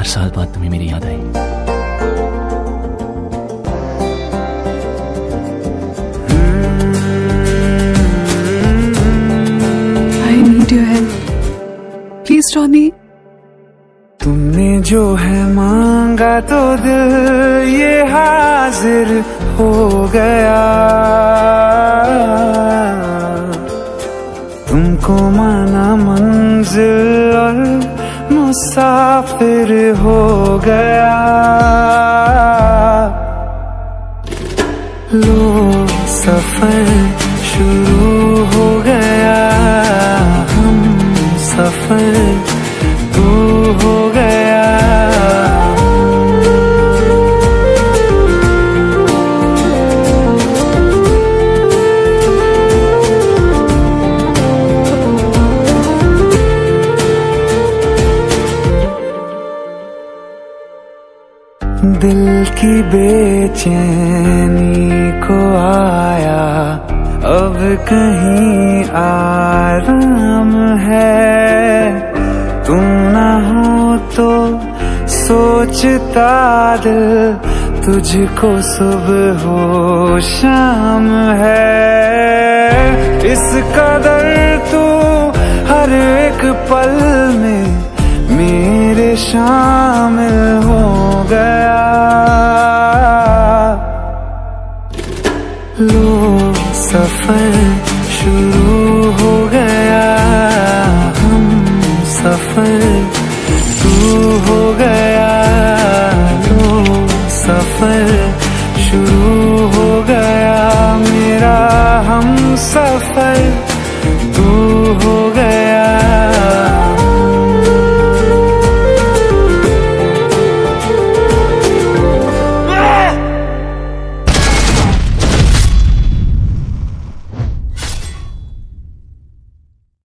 हर साल बाद तुम्हें मेरी याद आई। I need your help. Please, Ronnie. तुमने जो है मांगा तो दिल ये हाजिर हो गया। तुमको माना मंजिल और मुसाफिर हो गया। लो सफर शुरू हो गया, हम सफर तू हो गया। दिल की बेचैनी को आया अब कहीं आराम है। तू ना हो तो सोचता दिल तुझको सुबह हो शाम है। इस कदर तू हर एक पल में मेरे शाम